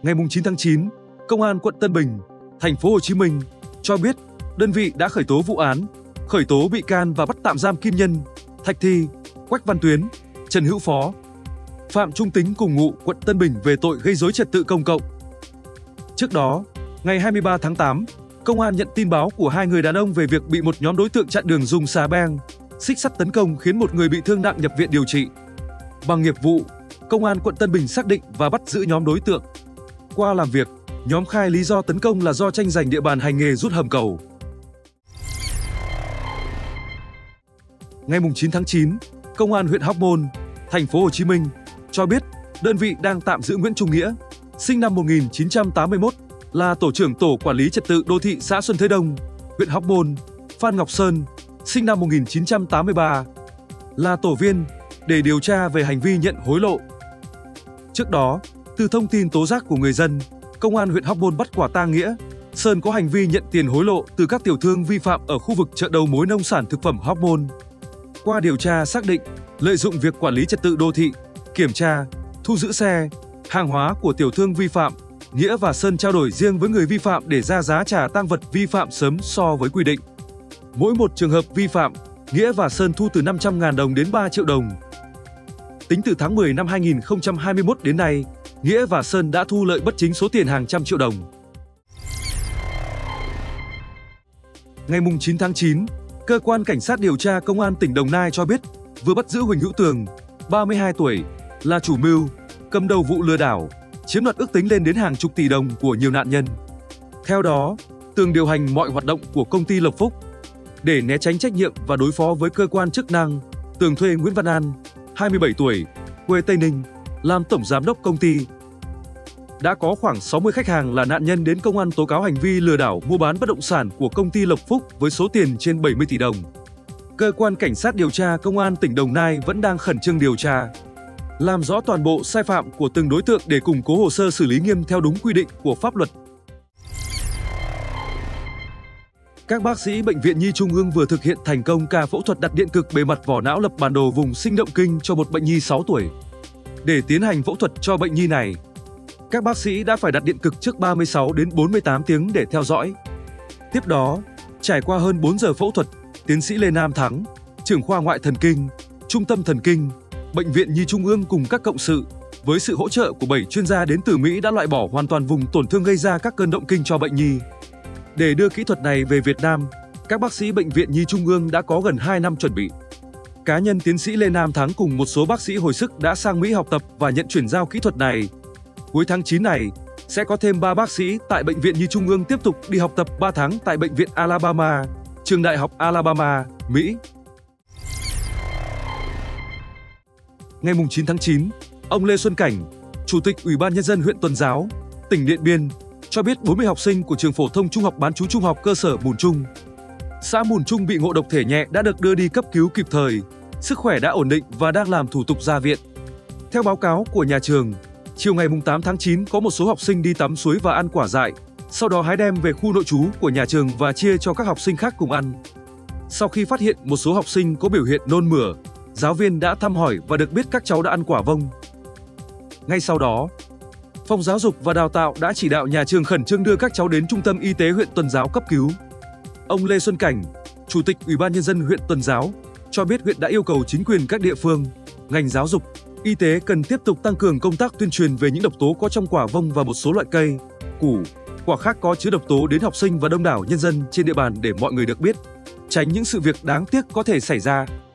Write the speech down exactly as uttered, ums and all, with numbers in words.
ngày chín tháng chín, Công an quận Tân Bình, thành phố Hồ Chí Minh cho biết đơn vị đã khởi tố vụ án, khởi tố bị can và bắt tạm giam Kim Nhân, Thạch Thi, Quách Văn Tuyến, Trần Hữu Phó, Phạm Trung Tính cùng ngụ quận Tân Bình về tội gây rối trật tự công cộng. Trước đó, ngày hai mươi ba tháng tám, Công an nhận tin báo của hai người đàn ông về việc bị một nhóm đối tượng chặn đường dùng xà beng, xích sắt tấn công khiến một người bị thương nặng nhập viện điều trị. Bằng nghiệp vụ, Công an quận Tân Bình xác định và bắt giữ nhóm đối tượng. Qua làm việc, nhóm khai lý do tấn công là do tranh giành địa bàn hành nghề rút hầm cầu. Ngày chín tháng chín, Công an huyện Hóc Môn, thành phố Hồ Chí Minh cho biết đơn vị đang tạm giữ Nguyễn Trung Nghĩa, sinh năm một nghìn chín trăm tám mươi mốt, là tổ trưởng tổ quản lý trật tự đô thị xã Xuân Thới Đông, huyện Hóc Môn, Phan Ngọc Sơn, sinh năm một nghìn chín trăm tám mươi ba, là tổ viên để điều tra về hành vi nhận hối lộ. Trước đó, từ thông tin tố giác của người dân, Công an huyện Hóc Môn bắt quả tang Nghĩa, Sơn có hành vi nhận tiền hối lộ từ các tiểu thương vi phạm ở khu vực chợ đầu mối nông sản thực phẩm Hóc Môn. Qua điều tra xác định, lợi dụng việc quản lý trật tự đô thị, kiểm tra, thu giữ xe, hàng hóa của tiểu thương vi phạm, Nghĩa và Sơn trao đổi riêng với người vi phạm để ra giá trả tang vật vi phạm sớm so với quy định. Mỗi một trường hợp vi phạm, Nghĩa và Sơn thu từ năm trăm nghìn đồng đến ba triệu đồng. Tính từ tháng mười năm hai nghìn không trăm hai mươi mốt đến nay, Nghĩa và Sơn đã thu lợi bất chính số tiền hàng trăm triệu đồng. Ngày chín tháng chín, Cơ quan Cảnh sát điều tra Công an tỉnh Đồng Nai cho biết vừa bắt giữ Huỳnh Hữu Tường, ba mươi hai tuổi, là chủ mưu, cầm đầu vụ lừa đảo, chiếm đoạt ước tính lên đến hàng chục tỷ đồng của nhiều nạn nhân. Theo đó, Tường điều hành mọi hoạt động của công ty Lộc Phúc. Để né tránh trách nhiệm và đối phó với cơ quan chức năng, Tường thuê Nguyễn Văn An, hai mươi bảy tuổi, quê Tây Ninh, làm tổng giám đốc công ty. Đã có khoảng sáu mươi khách hàng là nạn nhân đến công an tố cáo hành vi lừa đảo mua bán bất động sản của công ty Lộc Phúc với số tiền trên bảy mươi tỷ đồng. Cơ quan Cảnh sát điều tra Công an tỉnh Đồng Nai vẫn đang khẩn trương điều tra, làm rõ toàn bộ sai phạm của từng đối tượng để củng cố hồ sơ xử lý nghiêm theo đúng quy định của pháp luật. Các bác sĩ Bệnh viện Nhi Trung ương vừa thực hiện thành công ca phẫu thuật đặt điện cực bề mặt vỏ não lập bản đồ vùng sinh động kinh cho một bệnh nhi sáu tuổi. Để tiến hành phẫu thuật cho bệnh nhi này, các bác sĩ đã phải đặt điện cực trước ba mươi sáu đến bốn mươi tám tiếng để theo dõi. Tiếp đó, trải qua hơn bốn giờ phẫu thuật, tiến sĩ Lê Nam Thắng, trưởng khoa ngoại thần kinh, Trung tâm Thần kinh, Bệnh viện Nhi Trung ương cùng các cộng sự, với sự hỗ trợ của bảy chuyên gia đến từ Mỹ đã loại bỏ hoàn toàn vùng tổn thương gây ra các cơn động kinh cho bệnh nhi. Để đưa kỹ thuật này về Việt Nam, các bác sĩ Bệnh viện Nhi Trung ương đã có gần hai năm chuẩn bị. Cá nhân tiến sĩ Lê Nam Thắng cùng một số bác sĩ hồi sức đã sang Mỹ học tập và nhận chuyển giao kỹ thuật này. Cuối tháng chín này, sẽ có thêm ba bác sĩ tại Bệnh viện Nhi Trung ương tiếp tục đi học tập ba tháng tại Bệnh viện Alabama, Trường Đại học Alabama, Mỹ. Ngày chín tháng chín, ông Lê Xuân Cảnh, Chủ tịch Ủy ban Nhân dân huyện Tuần Giáo, tỉnh Điện Biên, cho biết bốn mươi học sinh của trường phổ thông trung học bán trú trung học cơ sở Mùn Trung, xã Mùn Trung bị ngộ độc thể nhẹ đã được đưa đi cấp cứu kịp thời, sức khỏe đã ổn định và đang làm thủ tục ra viện. Theo báo cáo của nhà trường, chiều ngày tám tháng chín có một số học sinh đi tắm suối và ăn quả dại, sau đó hái đem về khu nội trú của nhà trường và chia cho các học sinh khác cùng ăn. Sau khi phát hiện một số học sinh có biểu hiện nôn mửa, giáo viên đã thăm hỏi và được biết các cháu đã ăn quả vông. Ngay sau đó, Phòng Giáo dục và Đào tạo đã chỉ đạo nhà trường khẩn trương đưa các cháu đến Trung tâm Y tế huyện Tuần Giáo cấp cứu. Ông Lê Xuân Cảnh, Chủ tịch Ủy ban Nhân dân huyện Tuần Giáo, cho biết huyện đã yêu cầu chính quyền các địa phương, ngành giáo dục, y tế cần tiếp tục tăng cường công tác tuyên truyền về những độc tố có trong quả vông và một số loại cây, củ, quả khác có chứa độc tố đến học sinh và đông đảo nhân dân trên địa bàn để mọi người được biết, tránh những sự việc đáng tiếc có thể xảy ra.